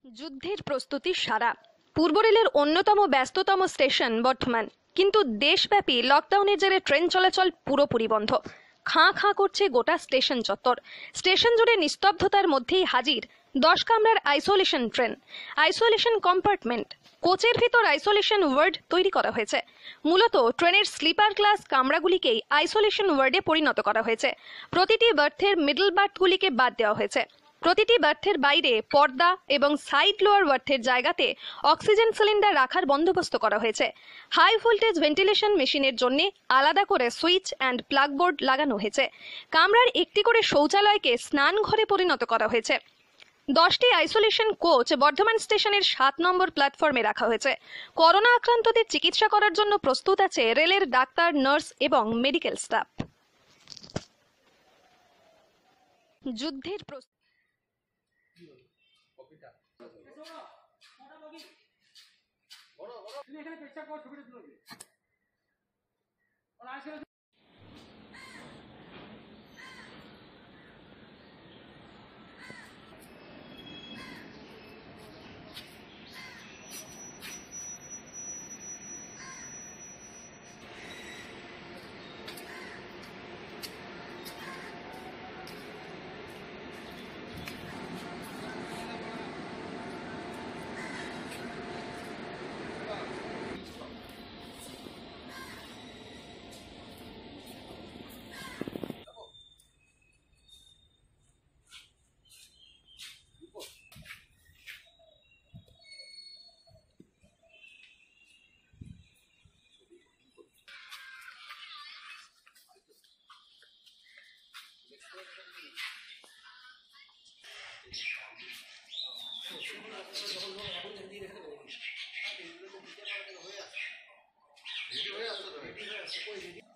যুদ্ধের প্রস্তুতি সারা। পূর্ব রেলের অন্যতম ব্যস্ততম স্টেশন বর্ধমান, কিন্তু দেশব্যাপী লকডাউনের জেরে ট্রেন চলাচল পুরোপুরি বন্ধ। খাঁ খাঁ করছে গোটা স্টেশন চত্বর। স্টেশন জুড়ে নিস্তব্ধতার মধ্যেই হাজির 10 কামরার আইসোলেশন ট্রেন, আইসোলেশন কম্পার্টমেন্ট। কোচের ভিতর আইসোলেশন ওয়ার্ড তৈরি করা হয়েছে। মূলত ট্রেনের স্লিপার ক্লাস কামরাগুলিকেই আইসোলেশন ওয়ার্ডে পরিণত করা হয়েছে। প্রতিটি বার্থের মিডল বার্থগুলিকে বাদ দেওয়া হয়েছে। প্রতিটি বার্থের বাইরে পর্দা এবং সাইড লোয়ার বার্থের জায়গাতে অক্সিজেন সিলিন্ডার রাখার বন্দোবস্ত করা হয়েছে। হাই ভোল্টেজ ভেন্টিলেশন মেশিনের জন্য আলাদা করে সুইচ অ্যান্ড প্লাগ বোর্ড লাগানো হয়েছে। কামরার একটি করে শৌচালয়কে স্নান ঘরে পরিণত করা হয়েছে। 10টি আইসোলেশন কোচ বর্ধমান স্টেশনের 7 নম্বর প্ল্যাটফর্মে রাখা হয়েছে। করোনা আক্রান্তদের চিকিৎসা করার জন্য প্রস্তুত আছে রেলের ডাক্তার, নার্স এবং মেডিকেল স্টাফ। যুদ্ধের হয়ে আসছে